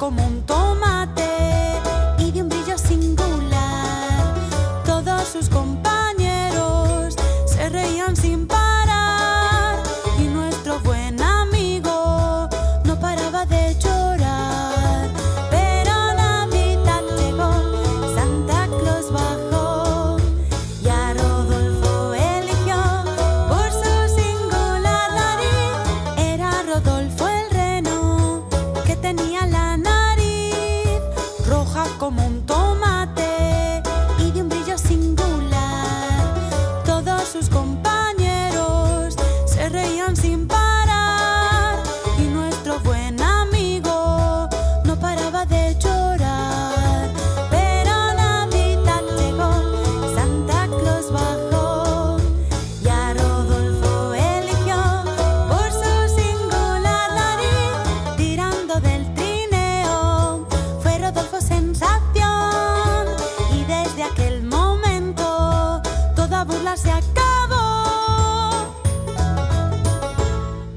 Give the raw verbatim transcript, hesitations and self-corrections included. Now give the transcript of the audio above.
como un tomate y de un brillo singular. Todos sus compañeros se reían sin parar y nuestro buen amigo no paraba de llorar. Pero Navidad llegó, Santa Claus bajó y a Rodolfo eligió por su singular nariz. Era Rodolfo el reno que tenía la nariz roja como un tomate y de un brillo singular. Todos sus compañeros se reían sin parar y nuestro buen amigo no paraba de llorar. Pero Navidad llegó, Santa Claus bajó y a Rodolfo eligió por su singular nariz. Tirando del trineo fue Rodolfo sensación y desde aquel momento toda burla se acabó.